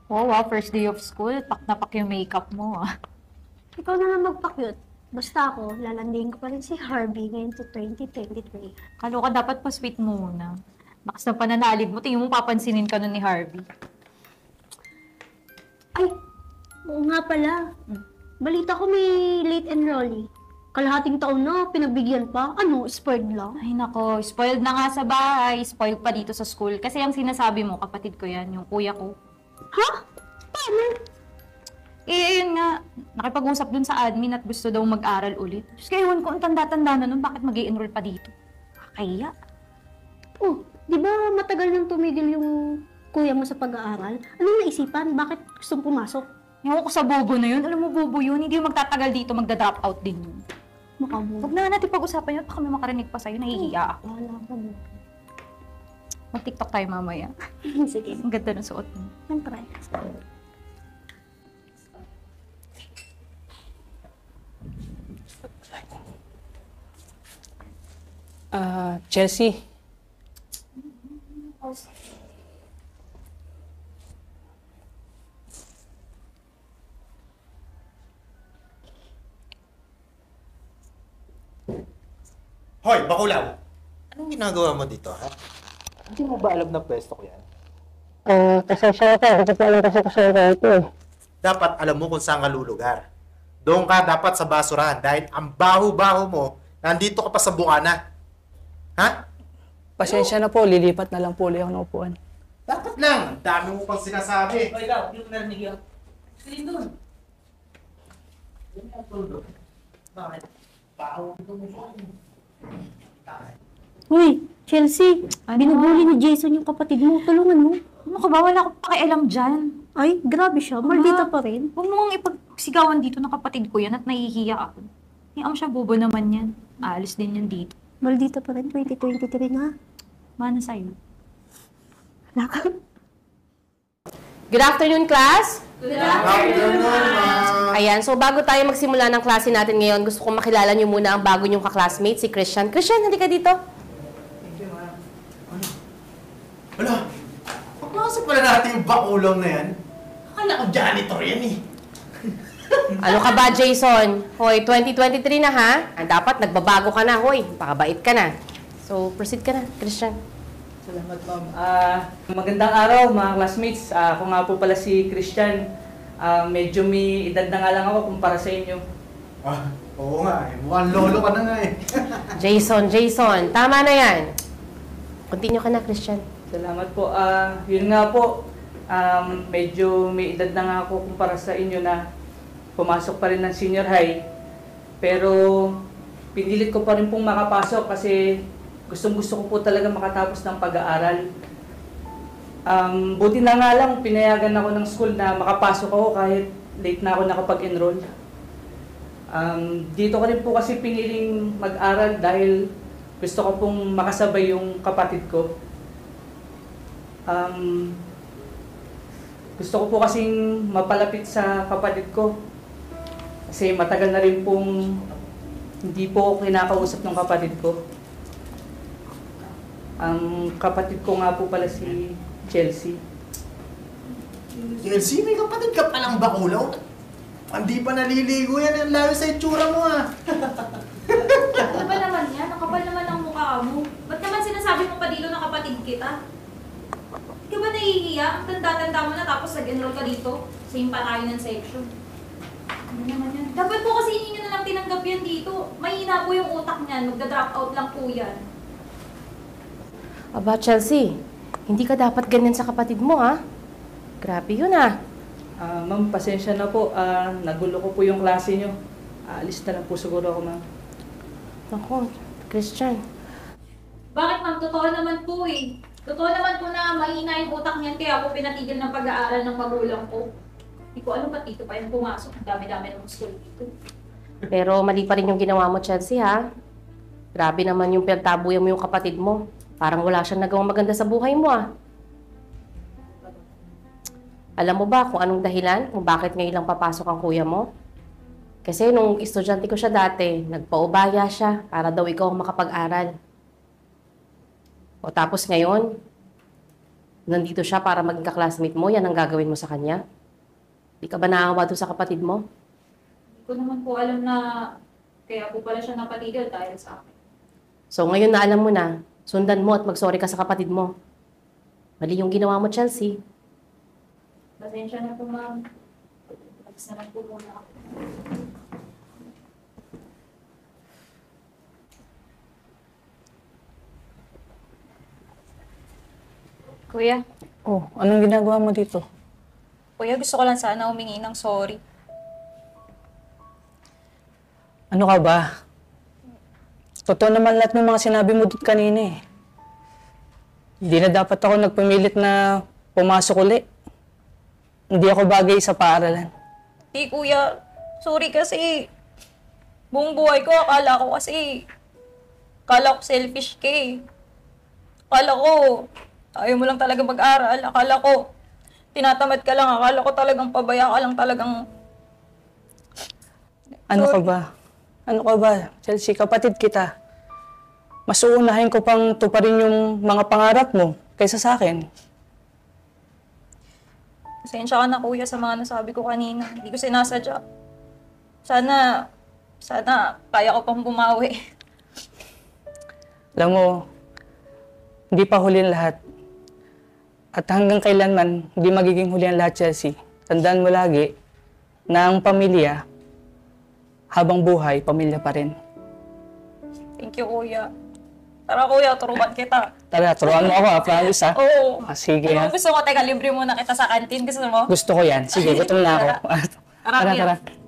Wow, first day of school, pak na pak yung makeup mo ah. Ikaw na lang magpa-cute. Basta ako, lalandiin ko pa rin si Harvey ngayon to 2023. Kaloka dapat pa sweet muna. Bakas na pananalig mo, tingin mo papansinin ka nun ni Harvey. Ay, oo nga pala. Balita ko may late enrollee. Kalahating taon na, pinagbigyan pa. Ano, spoiled lang? Ay nako, spoiled na nga sa bahay, spoiled pa dito sa school. Kasi ang sinasabi mo, kapatid ko yan, yung kuya ko. Ha? Paano? Eh, yun nga, nakipag-usap dun sa admin at gusto daw mag-aral ulit. Diyos kaya ewan ko, ang tanda-tanda na nun, bakit mag-i-enroll pa dito? Kaya, Oh, di ba matagal nang tumigil yung kuya mo sa pag-aaral? Anong naisipan? Bakit gustong pumasok? ewan ko sa bobo na yun. Alam mo, bobo yun, hindi yung magtatagal dito, magda-drop out din yun. Mukha mo. Huwag na natin pag-usapan yun, baka may makarinig pa sa'yo, nahihiya ako. Wala ka mo. Mag-tiktok tayo mamaya. Sige. Ang ganda ng suot mo. Siyempre. Chelsea. Hoy, bakulaw! Anong ginagawa mo dito, ha? Hindi mo ba alam na pwesto ko yan? Pasensya ka. Hindi ko alam kasi kasama ka ito eh. Dapat alam mo kung saan ka lulugar. Doon ka dapat sa basurahan dahil ang baho-baho mo, nandito ka pa sa bukana. Ha? Pasensya na po. Lilipat na lang po ulit ako ng upuan. Dapat lang. Ang dami mo pang sinasabi. O ikaw, hindi mo narinig yun. Screen doon. Yan ang tulo. Bakit? Baho ito mo siya. Uy, Chelsea, binubuli ni Jason yung kapatid mo. Tulungan mo. Ano ka ba? Wala akong pakialam dyan. Ay, grabe siya. Maldita pa rin. Huwag mo nga ipagsigawan dito ng kapatid ko yan at nahihiya ako. Hindi siya bobo naman yan. Aalis din yan dito. Maldita pa rin. 2023 na. Mana sa'yo? Wala ka. Good afternoon, class! Good afternoon, ma'am. Ayan, so bago tayo magsimula ng klase natin ngayon, gusto kong makilala niyo muna ang bago niyong kaklasmate, si Christian. Christian, hindi ka dito. Wala. Pagpasok pala natin yung bakulong na yan. Akala ko janitor yan eh. Ano ka ba, Jason? Hoy, 2023 na ha? Dapat nagbabago ka na, hoy. Pakabait ka na. So, proceed ka na, Christian. Salamat, ma'am. Magandang araw, mga classmates. Ako nga po pala si Christian. Medyo may edad na nga lang ako kumpara sa inyo. Ah, oo nga eh. Mukhang lolo ka na nga eh. Jason, tama na yan. Continue ka na, Christian. Salamat po. Yun nga po, medyo may edad na nga ako kumpara sa inyo na pumasok pa rin ng senior high. Pero pinilit ko pa rin pong makapasok kasi gustong-gusto ko po talaga makatapos ng pag-aaral. Buti na nga lang, pinayagan ako ng school na makapasok ako kahit late na ako nakapag-enroll. Dito ko rin po kasi piniling mag-aral dahil gusto ko pong makasabay yung kapatid ko. Gusto ko po kasing mapalapit sa kapatid ko. Kasi matagal na rin pong hindi po ako kinakausap ng kapatid ko. Ang kapatid ko nga po pala si Chelsea. Chelsea, may kapatid ka palang bakulaw. Hindi pa naliligo yan. Ang layo sa itsura mo ah. Ano ba naman yan? Nakapal naman ang mukha mo. Ba't naman sinasabi mo pa dito na kapatid kita? Hindi ka ba nahihiya? Ang tanda-tanda mo na tapos nag-enroll ka dito. Same pa tayo ng section. Ano naman yan? Dapat po kasi hindi nyo na lang tinanggap yan dito. Mahina po yung utak niyan. Magda-drop out lang po yan. Aba, Chelsea, hindi ka dapat ganyan sa kapatid mo, ha? Grabe yun, ha? Ma'am, pasensya na po. Nagulo ko po yung klase nyo. Alis na lang po siguro ako, ma'am. Naku, Christian. Bakit ma'am? Totoo naman po eh. Totoo naman po na mahina yung utak niyan kaya ako pinatigil ng pag-aaral ng magulang ko. Hindi ko alam ba't dito pa yung pumasok. Ang dami-dami ng school dito. Pero mali pa rin yung ginawa mo, Chelsea, ha? Grabe naman yung pinagtabuyan mo yung kapatid mo. Parang wala siyang nagawang maganda sa buhay mo, ah. Alam mo ba kung anong dahilan kung bakit ngayon lang papasok ang kuya mo? Kasi nung estudyante ko siya dati, nagpaubaya siya para daw ikaw ang makapag-aral. O tapos ngayon, nandito siya para maging ka-classmate mo, yan ang gagawin mo sa kanya? Di ka ba naawa doon sa kapatid mo? Hindi ko naman po alam na kaya po pala siya napatigil dahil sa akin. So ngayon na alam mo na, sundan mo at mag-sorry ka sa kapatid mo. Mali yung ginawa mo, Chelsea. Pasensya na po, ma'am. Tapos na lang po muna ako. Kuya, Oh, anong ginagawa mo dito? kuya, gusto ko lang sana humingi ng sorry. Ano ka ba? Totoo naman lahat ng mga sinabi mo doon kanina eh. Hindi na dapat ako nagpumilit na pumasok uli. Hindi ako bagay sa paaralan. Di, kuya, sorry kasi buong buhay ko, akala ko selfish ka eh. Akala ko, ayaw mo lang talaga mag-aral. Akala ko, tinatamad ka lang. Akala ko talagang pabaya ka lang talagang... Ano ka ba? Ano ka ba? Chelsea, kapatid kita. Mas uunahin ko pang tuparin yung mga pangarap mo kaysa sa akin. Pasensya ka na, kuya, sa mga nasabi ko kanina. Hindi ko sinasadya. Sana kaya ko pang bumawi. Alam mo, hindi pa huli ang lahat. At hanggang kailanman, hindi magiging huli ang lahat, Chelsea. Tandaan mo lagi na ang pamilya, habang buhay, pamilya pa rin. Thank you, kuya. Tara, kuya, turuan kita. Tara, turuan mo ako, promise ha? Oo. Sige ha? Gusto ko, teka, libre muna kita sa kantin. Gusto mo? Gusto ko yan. Sige, gutom na ako. Tara, kuya. Tara.